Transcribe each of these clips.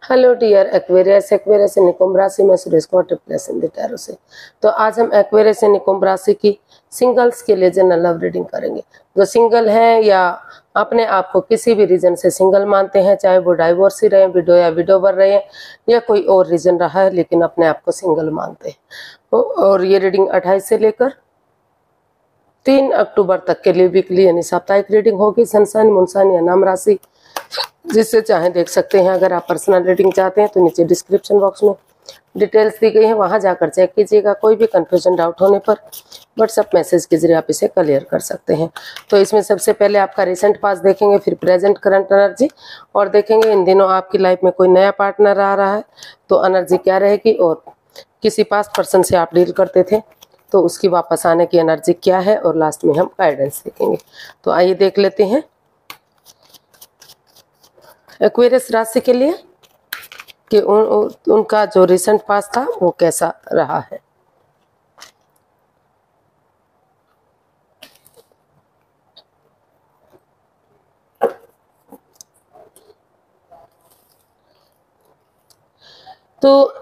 Hello dear Aquarius. Aquarius इन कुंभ राशि में सुरेश को ट्रिप्लेस इन द टैरो से। तो आज हम एक्वेरियस इन कुंभ राशि की सिंगल्स के लिए जनरल लव रीडिंग करेंगे। जो सिंगल हैं या अपने आप को किसी भी रीजन से सिंगल मानते हैं, चाहे वो डाइवोर्स ही रहे, विडो या विडोवर रहे या कोई और रीजन रहा है, लेकिन अपने आप को सिंगल मानते हैं। और ये रीडिंग 28 से लेकर 3 अक्टूबर तक के लिए वीकली यानी साप्ताहिक रीडिंग होगी। सनसाइन, मूनसाइन या नाम राशि जिससे चाहे देख सकते हैं। अगर आप पर्सनल रीडिंग चाहते हैं तो नीचे डिस्क्रिप्शन बॉक्स में डिटेल्स दी गई है, वहां जाकर चेक कीजिएगा। कोई भी कंफ्यूजन डाउट होने पर व्हाट्सएप मैसेज के जरिए आप इसे क्लियर कर सकते हैं। तो इसमें सबसे पहले आपका रिसेंट पास देखेंगे, फिर प्रेजेंट करंट एनर्जी, और देखेंगे इन दिनों आपकी लाइफ में कोई नया पार्टनर आ रहा है तो एनर्जी क्या रहेगी, और किसी पास्ट पर्सन से आप डील करते थे तो उसकी वापस आने की एनर्जी क्या है, और लास्ट में हम गाइडेंस देखेंगे। तो आइए देख लेते हैं एक्वेरियस राशि के लिए कि उनका जो रिसेंट पास था वो कैसा रहा है। तो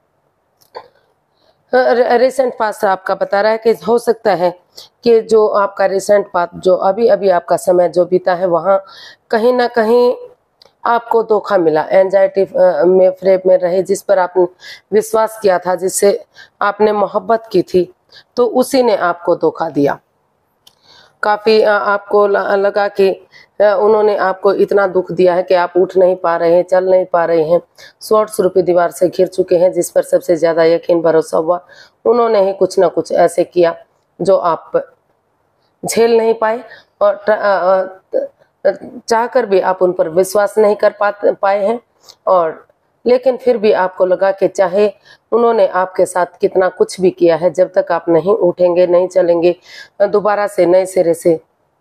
रिसेंट पास्ट आपका बता रहा है कि हो सकता है कि जो आपका रिसेंट पास्ट जो अभी अभी आपका समय जो बीता है वहाँ कहीं ना कहीं आपको धोखा मिला, एंजाइटी में फ्रेम में रहे, जिस पर आपने विश्वास किया था, जिससे आपने मोहब्बत की थी, तो उसी ने आपको धोखा दिया। काफ़ी आपको लगा कि उन्होंने आपको इतना दुख दिया है कि आप उठ नहीं पा रहे हैं, चल नहीं पा रहे हैं, सॉर्ट्स रूपी दीवार से घिर चुके हैं, जिस पर सबसे ज़्यादा यकीन भरोसा हुआ उन्होंने ही कुछ ना कुछ ऐसे किया जो आप झेल नहीं पाए, और चाहकर भी आप उन पर विश्वास नहीं कर पाए हैं। और लेकिन फिर भी आपको लगा कि चाहे उन्होंने आपके साथ कितना कुछ भी किया है, जब तक आप नहीं उठेंगे, नहीं चलेंगे, दोबारा से नए सिरे से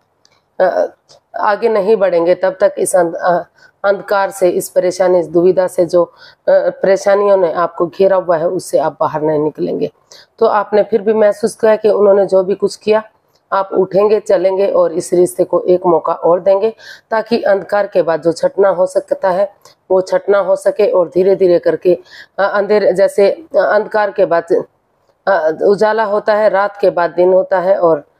आगे नहीं बढ़ेंगे, तब तक इस अंधकार से, इस परेशानी, इस दुविधा से, जो परेशानियों ने आपको घेरा हुआ है, उससे आप बाहर नहीं निकलेंगे। तो आपने फिर भी महसूस किया कि उन्होंने जो भी कुछ किया, आप उठेंगे, चलेंगे और इस रिश्ते को एक मौका और देंगे, ताकि अंधकार के बाद जो छटना हो सकता है वो छटना हो सके, और धीरे धीरे करके अंधेरे, जैसे अंधकार के बाद उजाला होता है, रात के बाद दिन होता है,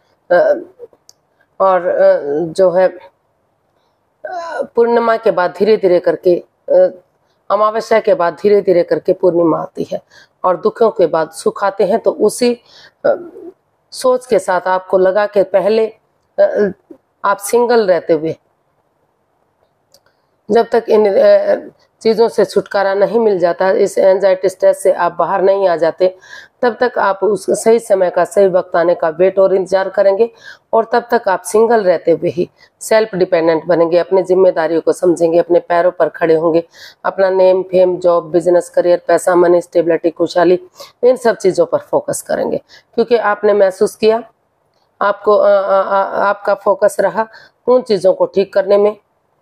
और जो है पूर्णिमा के बाद धीरे धीरे करके, अमावस्या के बाद धीरे धीरे करके पूर्णिमा आती है, और दुखों के बाद सुख आते हैं। तो उसी सोच के साथ आपको लगा कि पहले आप सिंगल रहते हुए, जब तक इन चीज़ों से छुटकारा नहीं मिल जाता, इस एंजाइटी स्ट्रेस से आप बाहर नहीं आ जाते, तब तक आप उस सही समय का, सही वक्त आने का वेट और इंतजार करेंगे, और तब तक आप सिंगल रहते हुए ही सेल्फ डिपेंडेंट बनेंगे, अपनी जिम्मेदारियों को समझेंगे, अपने पैरों पर खड़े होंगे, अपना name, fame, job, business, career, पैसा, मनी, स्टेबिलिटी, खुशहाली, इन सब चीज़ों पर फोकस करेंगे। क्योंकि आपने महसूस किया, आपको आपका फोकस रहा उन चीज़ों को ठीक करने में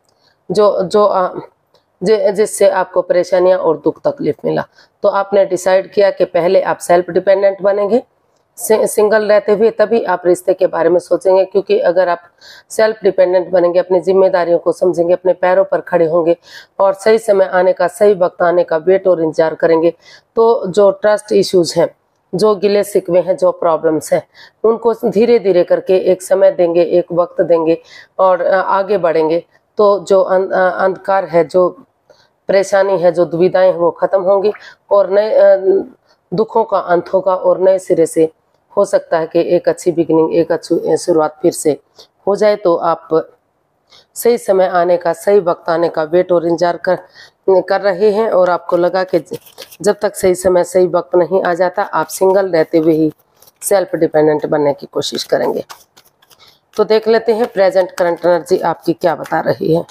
जिससे आपको परेशानियां और दुख तकलीफ मिला। तो आपने डिसाइड किया कि पहले आप सेल्फ डिपेंडेंट बनेंगे, सिंगल रहते हुए, तभी आप रिश्ते के बारे में सोचेंगे। क्योंकि अगर आप सेल्फ डिपेंडेंट बनेंगे, अपनी जिम्मेदारियों को समझेंगे, अपने पैरों पर खड़े होंगे, और सही समय आने का, सही वक्त आने का वेट और इंतजार करेंगे, तो जो ट्रस्ट इश्यूज हैं, जो गिले शिकवे हैं, जो प्रॉब्लम्स हैं, उनको धीरे धीरे करके एक समय देंगे, एक वक्त देंगे और आगे बढ़ेंगे। तो जो अंधकार है, जो परेशानी है, जो दुविधाएं हैं, वो खत्म होंगी, और नए दुखों का अंत होगा, और नए सिरे से हो सकता है कि एक अच्छी बिगिनिंग, एक अच्छी शुरुआत फिर से हो जाए। तो आप सही समय आने का, सही वक्त आने का वेट और इंतजार कर रहे हैं, और आपको लगा कि जब तक सही समय, सही वक्त नहीं आ जाता, आप सिंगल रहते हुए ही सेल्फ डिपेंडेंट बनने की कोशिश करेंगे। तो देख लेते हैं प्रेजेंट करंट एनर्जी आपकी क्या बता रही है।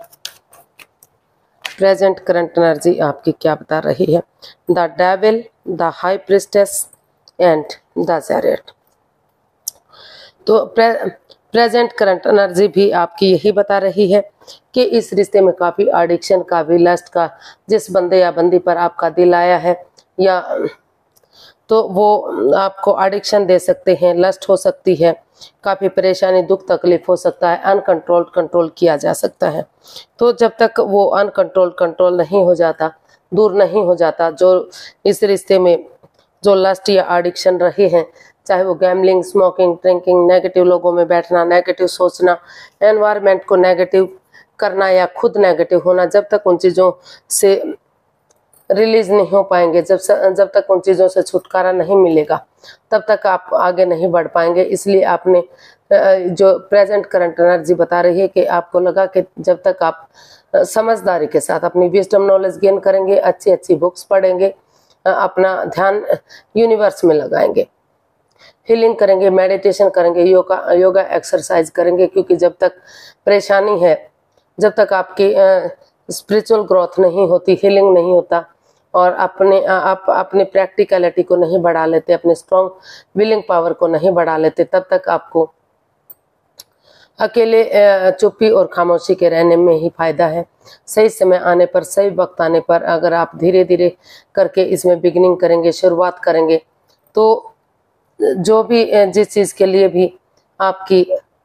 प्रेजेंट करंट एनर्जी आपकी क्या बता रही है। The devil, the high priestess and the chariot. तो प्रेजेंट करंट एनर्जी भी आपकी यही बता रही है कि इस रिश्ते में काफ़ी एडिक्शन का भी, लस्ट का, जिस बंदे या बंदी पर आपका दिल आया है, या तो वो आपको एडिक्शन दे सकते हैं, लस्ट हो सकती है, काफ़ी परेशानी दुख तकलीफ हो सकता है, अनकंट्रोल्ड कंट्रोल किया जा सकता है। तो जब तक वो अनकंट्रोल्ड कंट्रोल नहीं हो जाता, दूर नहीं हो जाता, जो इस रिश्ते में जो लस्ट या एडिक्शन रहे हैं, चाहे वो गैम्बलिंग, स्मोकिंग, ड्रिंकिंग, नेगेटिव लोगों में बैठना, नेगेटिव सोचना, एनवायरनमेंट को नेगेटिव करना या खुद नेगेटिव होना, जब तक उन चीज़ों से रिलीज नहीं हो पाएंगे, जब तक उन चीज़ों से छुटकारा नहीं मिलेगा, तब तक आप आगे नहीं बढ़ पाएंगे। इसलिए आपने जो प्रेजेंट करंट एनर्जी बता रही है कि आपको लगा कि जब तक आप समझदारी के साथ अपनी विजडम नॉलेज गेन करेंगे, अच्छी अच्छी बुक्स पढ़ेंगे, अपना ध्यान यूनिवर्स में लगाएंगे, हीलिंग करेंगे, मेडिटेशन करेंगे, योगा एक्सरसाइज करेंगे, क्योंकि जब तक परेशानी है, जब तक आपकी स्पिरिचुअल ग्रोथ नहीं होती, हीलिंग नहीं होता और आप अपनी प्रैक्टिकलिटी को नहीं बढ़ा लेते, अपने स्ट्रॉन्ग विलिंग पावर को नहीं बढ़ा लेते, तब तक आपको अकेले चुप्पी और खामोशी के रहने में ही फायदा है। सही समय आने पर, सही वक्त आने पर अगर आप धीरे धीरे करके इसमें बिगिनिंग करेंगे, शुरुआत करेंगे, तो जो भी जिस चीज़ के लिए भी आपकी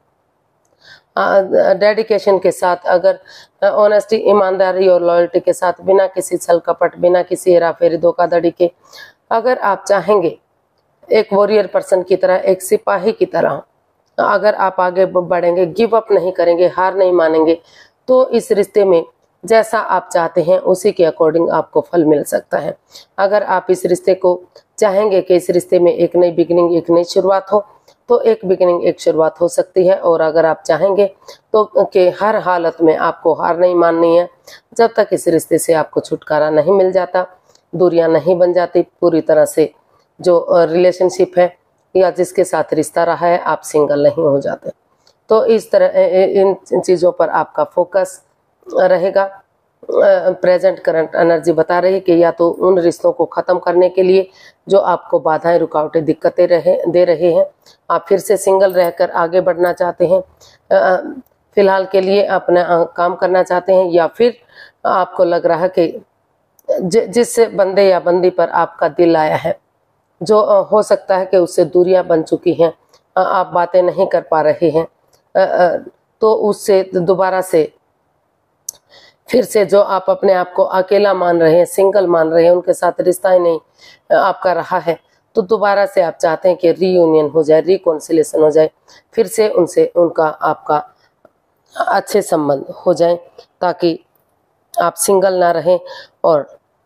डेडिकेशन के साथ, अगर ऑनेस्टी, ईमानदारी और लॉयल्टी के साथ, बिना किसी छल कपट, बिना किसी हेराफेरी धोखाधड़ी के, अगर आप चाहेंगे एक वॉरियर पर्सन की तरह, एक सिपाही की तरह अगर आप आगे बढ़ेंगे, गिव अप नहीं करेंगे, हार नहीं मानेंगे, तो इस रिश्ते में जैसा आप चाहते हैं उसी के अकॉर्डिंग आपको फल मिल सकता है। अगर आप इस रिश्ते को चाहेंगे कि इस रिश्ते में एक नई बिगिनिंग, एक नई शुरुआत हो, तो एक बिगिनिंग, एक शुरुआत हो सकती है। और अगर आप चाहेंगे तो कि हर हालत में आपको हार नहीं माननी है, जब तक इस रिश्ते से आपको छुटकारा नहीं मिल जाता, दूरियां नहीं बन जाती पूरी तरह से, जो रिलेशनशिप है या जिसके साथ रिश्ता रहा है, आप सिंगल नहीं हो जाते। तो इस तरह इन चीज़ों पर आपका फोकस रहेगा। प्रेजेंट करंट एनर्जी बता रही है कि या तो उन रिश्तों को ख़त्म करने के लिए जो आपको बाधाएं, रुकावटें, दिक्कतें दे रहे हैं, आप फिर से सिंगल रहकर आगे बढ़ना चाहते हैं, फिलहाल के लिए अपना काम करना चाहते हैं, या फिर आपको लग रहा है कि जिस बंदे या बंदी पर आपका दिल आया है, जो हो सकता है कि उससे दूरियां बन चुकी हैं, आप बातें नहीं कर पा रहे हैं, तो उससे दोबारा से फिर से जो आप अपने आप को अकेला मान रहे हैं, सिंगल मान रहे हैं, उनके साथ रिश्ता ही नहीं आपका रहा है, तो दोबारा से आप चाहते हैं कि रीयूनियन हो जाए, रिकॉन्सिलेशन हो जाए, फिर से उनसे उनका आपका अच्छे संबंध हो जाए, ताकि आप सिंगल ना रहें और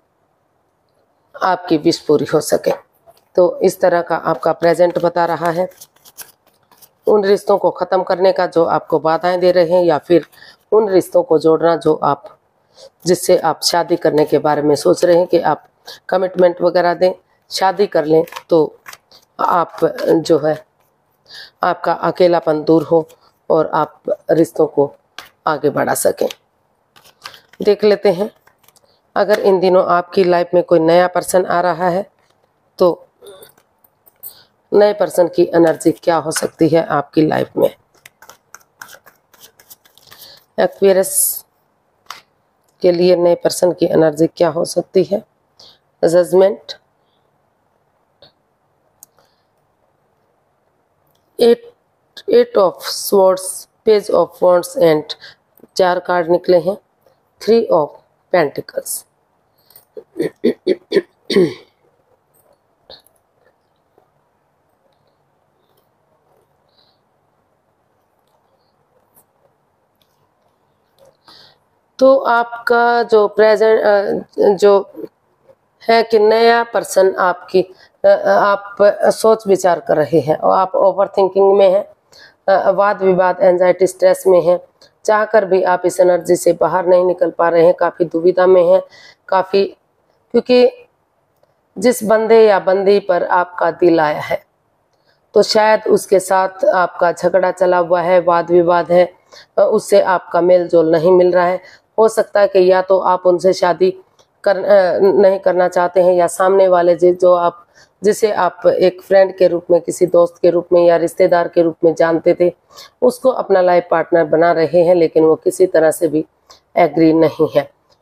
आपकी विश पूरी हो सके। तो इस तरह का आपका प्रेजेंट बता रहा है। उन रिश्तों को ख़त्म करने का जो आपको बाधाएं दे रहे हैं, या फिर उन रिश्तों को जोड़ना जो जिससे आप शादी करने के बारे में सोच रहे हैं कि आप कमिटमेंट वगैरह दें, शादी कर लें, तो आप जो है आपका अकेलापन दूर हो और आप रिश्तों को आगे बढ़ा सकें। देख लेते हैं, अगर इन दिनों आपकी लाइफ में कोई नया पर्सन आ रहा है, तो नए पर्सन की एनर्जी क्या हो सकती है आपकी लाइफ में। एक्वेरियस के लिए नए पर्सन की एनर्जी क्या हो सकती है। Judgment, 8 of swords, page of wands and 4 card निकले हैं, 3 ऑफ पेंटिकल्स। तो आपका जो प्रेजेंट जो है कि नया पर्सन आप सोच विचार कर रहे हैं और आप ओवर थिंकिंग में हैं, वाद विवाद, एंजाइटी, स्ट्रेस में हैं, चाहकर भी आप इस एनर्जी से बाहर नहीं निकल पा रहे हैं, काफ़ी दुविधा में हैं, काफ़ी, क्योंकि जिस बंदे या बंदी पर आपका दिल आया है, तो शायद उसके साथ आपका झगड़ा चला हुआ है, वाद विवाद है, उससे आपका मेल जोल नहीं मिल रहा है। हो सकता है कि या तो आप उनसे शादी नहीं करना चाहते हैं, या सामने वाले जिसे आप एक फ्रेंड के रूप में, किसी दोस्त के रूप में या रिश्तेदार के रूप में जानते थे, उसको अपना लाइफ पार्टनर बना रहे हैं, लेकिन वो किसी तरह से भी एग्री नहीं है।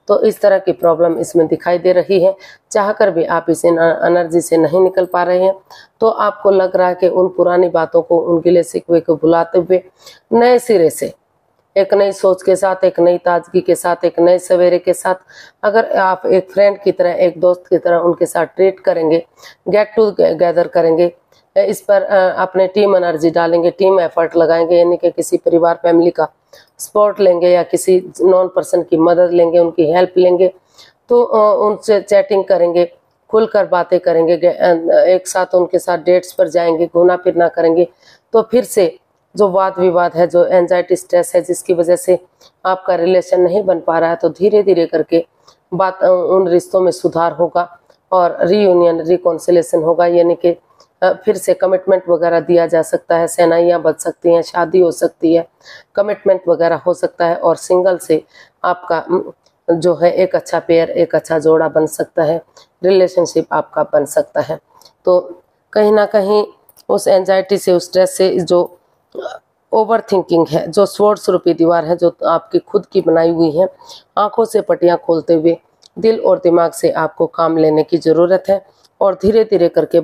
तो इस तरह की प्रॉब्लम इसमें दिखाई दे रही है। चाहकर भी आप इस एनर्जी से नहीं निकल पा रहे हैं, तो आपको लग रहा है कि उन पुरानी बातों को, उन गिले शिकवे को भुलाते हुए नए सिरे से एक नई सोच के साथ, एक नई ताजगी के साथ, एक नए सवेरे के साथ अगर आप एक फ्रेंड की तरह, एक दोस्त की तरह उनके साथ ट्रीट करेंगे, गेट टूगेदर करेंगे, इस पर अपने टीम एनर्जी डालेंगे, टीम एफर्ट लगाएंगे, यानी कि किसी परिवार फैमिली का सपोर्ट लेंगे या किसी नॉन पर्सन की मदद लेंगे, उनकी हेल्प लेंगे, तो उनसे चैटिंग करेंगे, खुलकर बातें करेंगे, एक साथ उनके साथ डेट्स पर जाएंगे, घूमना फिरना करेंगे, तो फिर से जो वाद विवाद है, जो एंजाइटी स्ट्रेस है, जिसकी वजह से आपका रिलेशन नहीं बन पा रहा है, तो धीरे धीरे करके बात उन रिश्तों में सुधार होगा और रीयूनियन, रिकॉन्सिलेशन होगा, यानी कि फिर से कमिटमेंट वगैरह दिया जा सकता है, सेनाइयाँ बच सकती हैं, शादी हो सकती है, कमिटमेंट वगैरह हो सकता है और सिंगल से आपका जो है एक अच्छा पेयर, एक अच्छा जोड़ा बन सकता है, रिलेशनशिप आपका बन सकता है। तो कहीं ना कहीं उस एंजाइटी से, उस स्ट्रेस से, जो ओवर थिंकिंग है, जो स्वॉर्ड्स रूपी दीवार है, जो आपकी खुद की बनाई हुई है, आंखों से पट्टियां खोलते हुए दिल और दिमाग से आपको काम लेने की ज़रूरत है और धीरे धीरे करके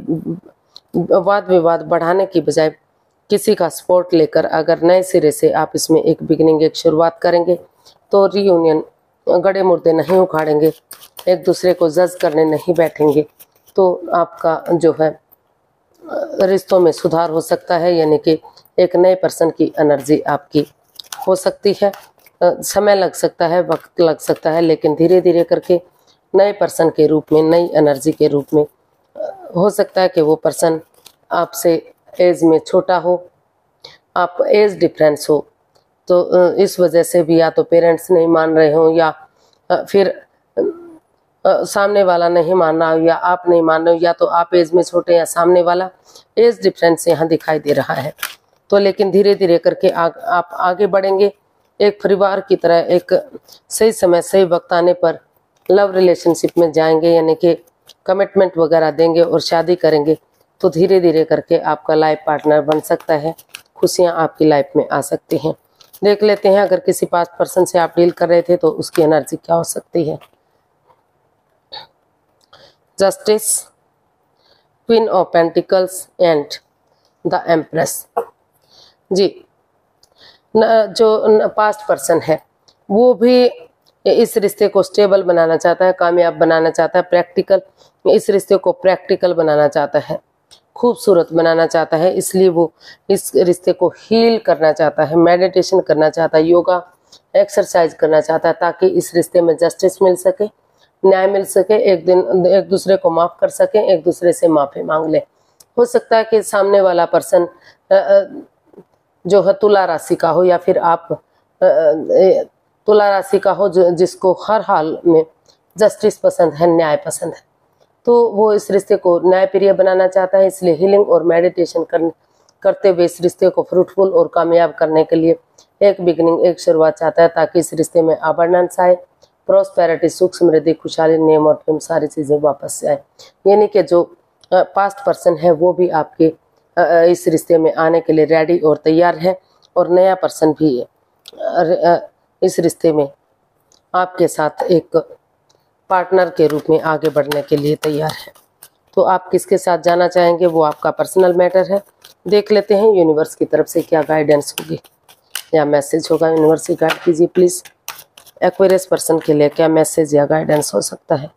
वाद विवाद बढ़ाने की बजाय किसी का सपोर्ट लेकर अगर नए सिरे से आप इसमें एक बिगिनिंग, एक शुरुआत करेंगे, तो रीयूनियन, गड़े मुर्दे नहीं उखाड़ेंगे, एक दूसरे को जज करने नहीं बैठेंगे, तो आपका जो है रिश्तों में सुधार हो सकता है, यानी कि एक नए पर्सन की एनर्जी आपकी हो सकती है। समय लग सकता है, वक्त लग सकता है, लेकिन धीरे धीरे करके नए पर्सन के रूप में, नई एनर्जी के रूप में हो सकता है कि वो पर्सन आपसे एज में छोटा हो, आप एज डिफरेंस हो, तो इस वजह से भी या तो पेरेंट्स नहीं मान रहे हो या फिर सामने वाला नहीं मान रहा हो या आप नहीं मान रहे हो, या तो आप एज में छोटे या सामने वाला, एज डिफरेंस यहाँ दिखाई दे रहा है। तो लेकिन धीरे धीरे करके आप आगे बढ़ेंगे, एक परिवार की तरह एक सही समय, सही वक्त आने पर लव रिलेशनशिप में जाएंगे, यानी कि कमिटमेंट वगैरह देंगे और शादी करेंगे, तो धीरे धीरे करके आपका लाइफ पार्टनर बन सकता है, खुशियाँ आपकी लाइफ में आ सकती हैं। देख लेते हैं अगर किसी पास्ट पर्सन से आप डील कर रहे थे तो उसकी एनर्जी क्या हो सकती है। Justice, queen of pentacles and the empress. जी, जो पास्ट पर्सन है वो भी इस रिश्ते को स्टेबल बनाना चाहता है, कामयाब बनाना चाहता है, प्रैक्टिकल, इस रिश्ते को प्रैक्टिकल बनाना चाहता है, खूबसूरत बनाना चाहता है, इसलिए वो इस रिश्ते को हील करना चाहता है, मेडिटेशन करना चाहता है, योगा एक्सरसाइज करना चाहता है, ताकि इस रिश्ते में जस्टिस मिल सके, न्याय मिल सके, एक दिन एक दूसरे को माफ़ कर सके, एक दूसरे से माफ़ी मांग ले। हो सकता है कि सामने वाला पर्सन जो है तुला राशि का हो, या फिर आप तुला राशि का हो जिसको हर हाल में जस्टिस पसंद है, न्याय पसंद है, तो वो इस रिश्ते को न्यायप्रिय बनाना चाहता है, इसलिए हीलिंग और मेडिटेशन करते हुए इस रिश्ते को फ्रूटफुल और कामयाब करने के लिए एक बिगिनिंग, एक शुरुआत चाहता है, ताकि इस रिश्ते में अबंडेंस आए, प्रॉस्पेरिटी, सुख समृद्धि, खुशहाली, नेम और फेम, सारी चीज़ें वापस से आए। यानी कि जो पास्ट पर्सन है वो भी आपके इस रिश्ते में आने के लिए रेडी और तैयार है, और नया पर्सन भी इस रिश्ते में आपके साथ एक पार्टनर के रूप में आगे बढ़ने के लिए तैयार है। तो आप किसके साथ जाना चाहेंगे वो आपका पर्सनल मैटर है। देख लेते हैं यूनिवर्स की तरफ से क्या गाइडेंस होगी या मैसेज होगा। यूनिवर्स से गाइड कीजिए प्लीज़, एक्वेरियस पर्सन के लिए क्या मैसेज या गाइडेंस हो सकता है।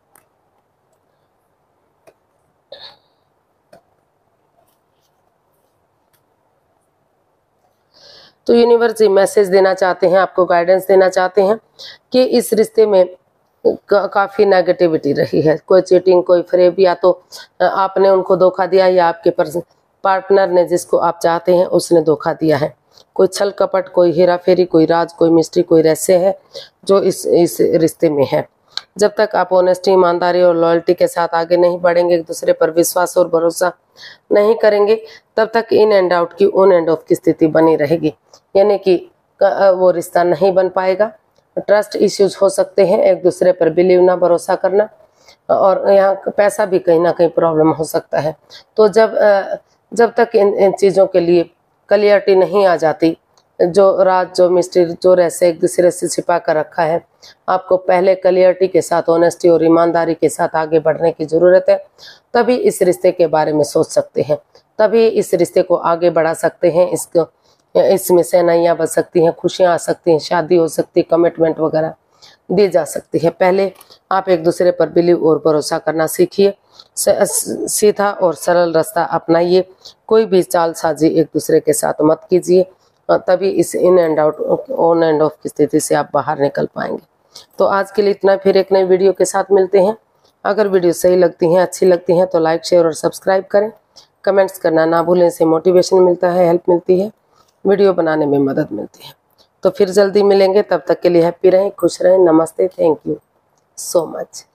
तो यूनिवर्स जी मैसेज देना चाहते हैं, आपको गाइडेंस देना चाहते हैं कि इस रिश्ते में काफ़ी नेगेटिविटी रही है, कोई चीटिंग, कोई फ्रेब, या तो आपने उनको धोखा दिया या आपके पार्टनर ने जिसको आप चाहते हैं उसने धोखा दिया है। कोई छल कपट, कोई हेरा फेरी, कोई राज, कोई मिस्ट्री, कोई रहस्य है जो इस रिश्ते में है। जब तक आप ऑनेस्टी, ईमानदारी और लॉयल्टी के साथ आगे नहीं बढ़ेंगे, एक दूसरे पर विश्वास और भरोसा नहीं करेंगे, तब तक इन एंड आउट की, ऑन एंड ऑफ की स्थिति बनी रहेगी, यानी कि वो रिश्ता नहीं बन पाएगा। ट्रस्ट इश्यूज हो सकते हैं, एक दूसरे पर बिलीव ना, भरोसा करना, और यहाँ पैसा भी कहीं ना कहीं प्रॉब्लम हो सकता है। तो जब तक इन चीज़ों के लिए क्लियरिटी नहीं आ जाती, जो राज, जो मिस्ट्री, जो रहस्य एक दूसरे से छिपा कर रखा है, आपको पहले क्लियरिटी के साथ, ऑनेस्टी और ईमानदारी के साथ आगे बढ़ने की ज़रूरत है। तभी इस रिश्ते के बारे में सोच सकते हैं, तभी इस रिश्ते को आगे बढ़ा सकते हैं। इसमें सेनाइयाँ बच सकती हैं, खुशियाँ आ सकती हैं, शादी हो सकती है, कमिटमेंट वगैरह दी जा सकती है। पहले आप एक दूसरे पर बिलीव और भरोसा करना सीखिए। सीधा और सरल रास्ता अपनाइए। कोई भी चालसाजी एक दूसरे के साथ मत कीजिए, तभी इस in and out, on and off की स्थिति से आप बाहर निकल पाएंगे। तो आज के लिए इतना, फिर एक नई वीडियो के साथ मिलते हैं। अगर वीडियो सही लगती हैं, अच्छी लगती हैं तो लाइक, शेयर और सब्सक्राइब करें। कमेंट्स करना ना भूलें, इससे मोटिवेशन मिलता है, हेल्प मिलती है, वीडियो बनाने में मदद मिलती है। तो फिर जल्दी मिलेंगे, तब तक के लिए हैप्पी रहें, खुश रहें। नमस्ते, थैंक यू सो मच।